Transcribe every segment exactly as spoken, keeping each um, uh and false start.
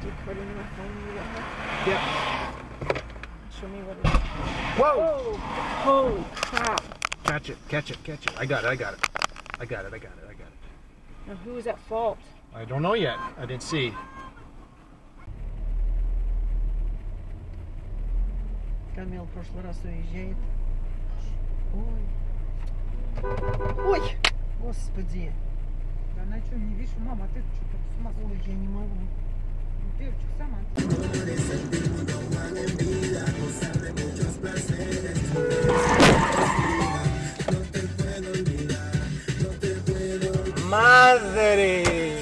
you put in my phone water? Yeah. Show me what it is. Whoa! Oh, holy crap. Catch it, catch it, catch it. I got it, I got it. I got it, I got it, I got it. Now who is at fault? I don't know yet. I didn't see. Камил в прошлый раз уезжает. Ой. Ой! Господи. Да она что, не видишь, мама, ты что-то с ума сходишь. Ой, я не могу. Девочка, сама. Madre!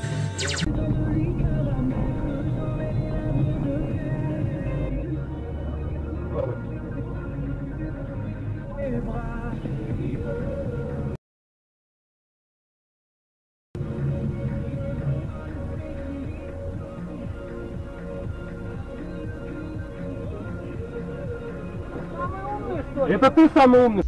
Это ты самый умный.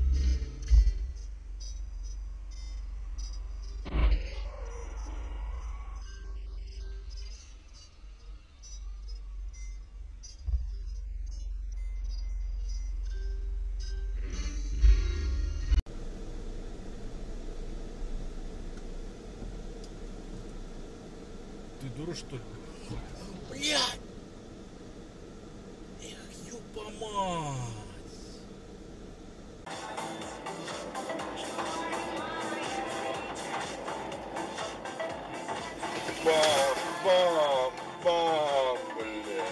Ты дура, что ли? Блядь! Эх, ёпа-мать! Бам, бам, бам, блядь.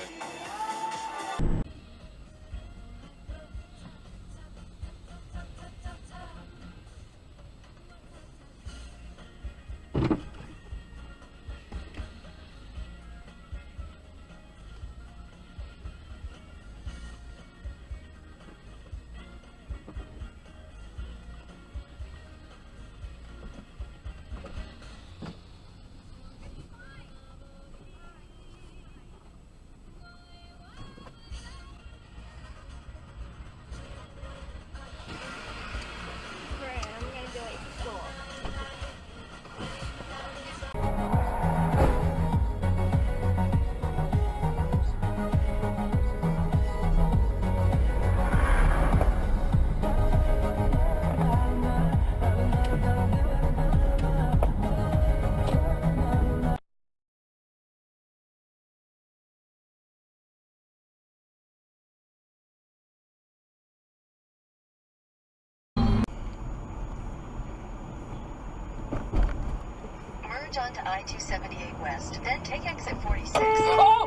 Merge onto I two seventy-eight West, then take exit forty-six. Oh!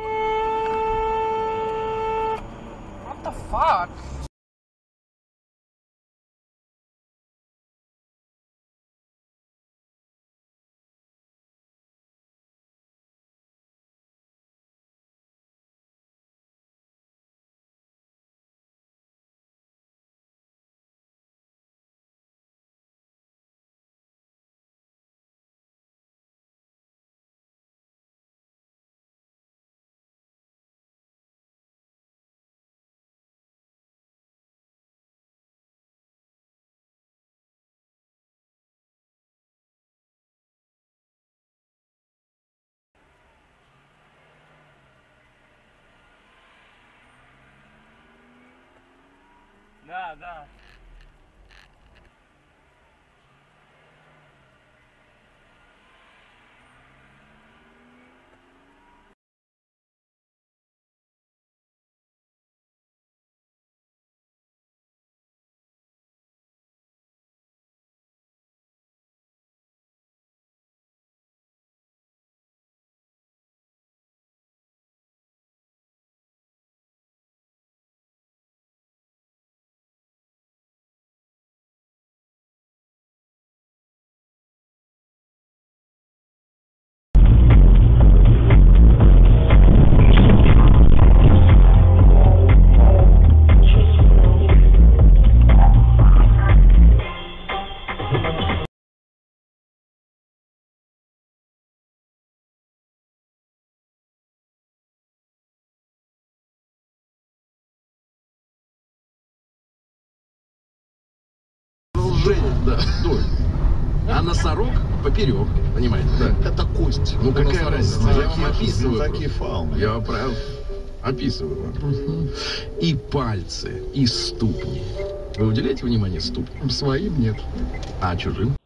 What the fuck? Да, да. Женя, да, стой. А носорог поперек, понимаете? Да. Это кость. Ну какая разница? Я вам описываю. Такие фауны. Я прям описываю вам. Угу. И пальцы, и ступни. Вы уделяете внимание ступням? Своим нет. А чужим?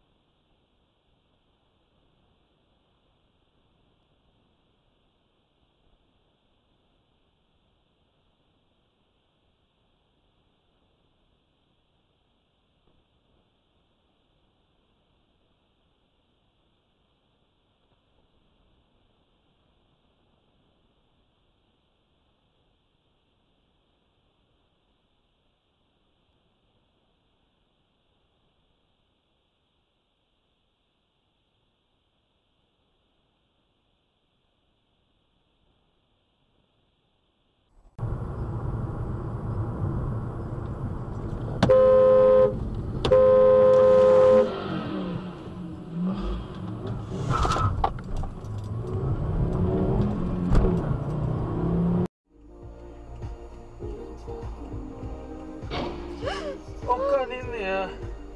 Oh, got in there.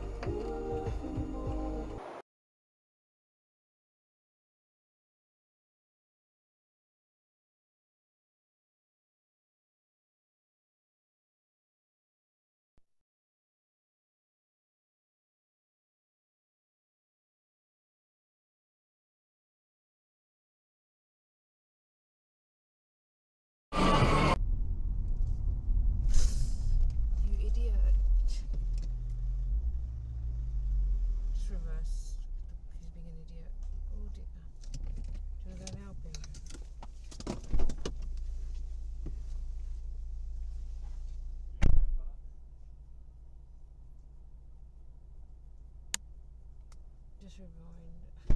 You idiot. Just reverse. He's being an idiot. Oh dear. Do you want to go and help him? Just rewind.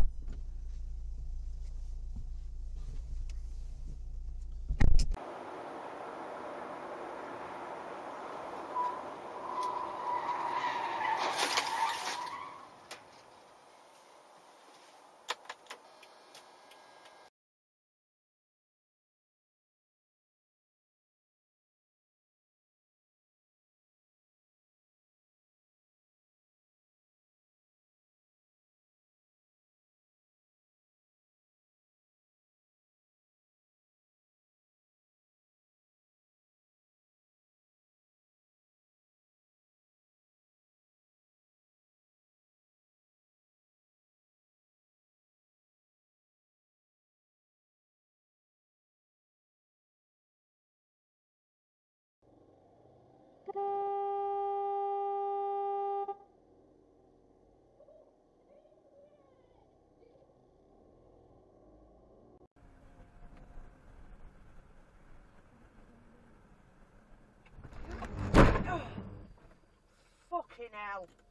Fucking hell.